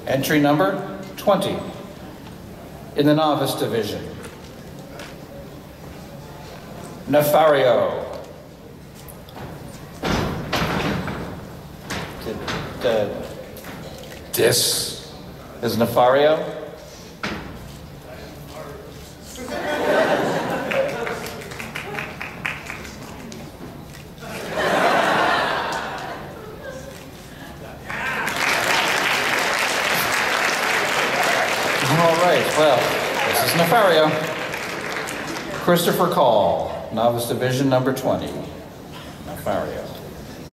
Entry number 20 in the novice division. Nefario. This is Nefario. All right, well, this is Nefario. Christopher Call, novice division number 20. Nefario.